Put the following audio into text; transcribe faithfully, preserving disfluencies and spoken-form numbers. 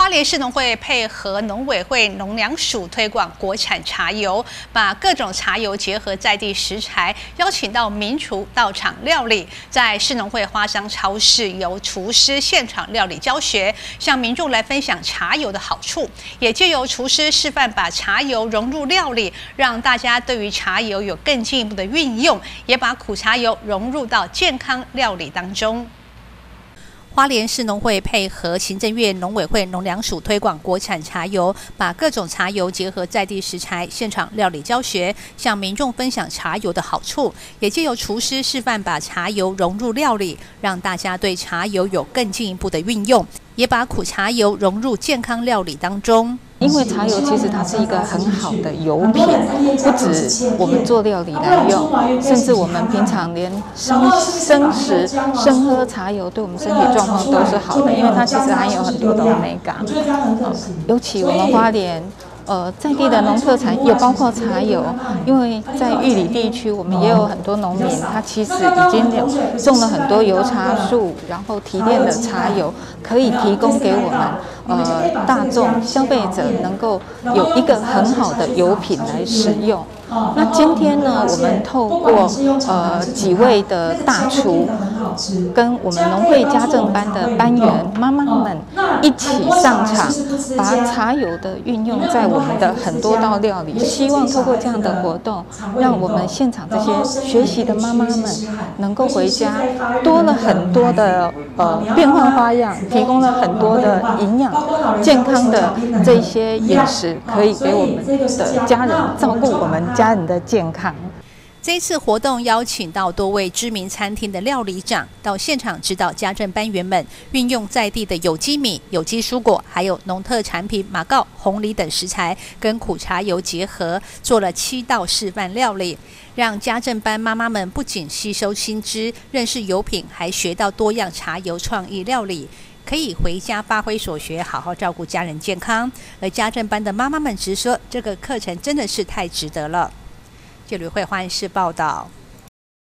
花莲市农会配合农委会农粮署推广国产茶油，把各种茶油结合在地食材，邀请到名厨到场料理。在市农会花商超市，由厨师现场料理教学，向民众来分享茶油的好处，也借由厨师示范把茶油融入料理，让大家对于茶油有更进一步的运用，也把苦茶油融入到健康料理当中。花莲市农会配合行政院农委会农粮署推广国产茶油，把各种茶油结合在地食材，现场料理教学，向民众分享茶油的好处，也借由厨师示范把茶油融入料理，让大家对茶油有更进一步的运用，也把苦茶油融入健康料理当中。 因为茶油其实它是一个很好的油品，不止我们做料理来用，甚至我们平常连生生食、生喝茶油对我们身体状况都是好的，因为它其实含有很多的欧米伽。尤其我们花莲。呃，在地的农特产也包括茶油，因为在玉里地区，我们也有很多农民，他其实已经有种了很多油茶树，然后提炼的茶油可以提供给我们呃大众消费者能够有一个很好的油品来使用。那今天呢，我们透过呃几位的大厨，跟我们农会家政班的班员妈妈们一起上场，把茶油的运用在我们的很多道料理，希望透过这样的活动，让我们现场这些学习的妈妈们能够回家多了很多的呃变换花样，提供了很多的营养健康的这些饮食，可以给我们的家人照顾我们家人的健康。 这一次活动邀请到多位知名餐厅的料理长到现场指导家政班员们运用在地的有机米、有机蔬果，还有农特产品马告、红梨等食材，跟苦茶油结合，做了七道示范料理，让家政班妈妈们不仅吸收新知、认识油品，还学到多样茶油创意料理。可以回家发挥所学，好好照顾家人健康。而家政班的妈妈们直说，这个课程真的是太值得了。记者会花莲市报道。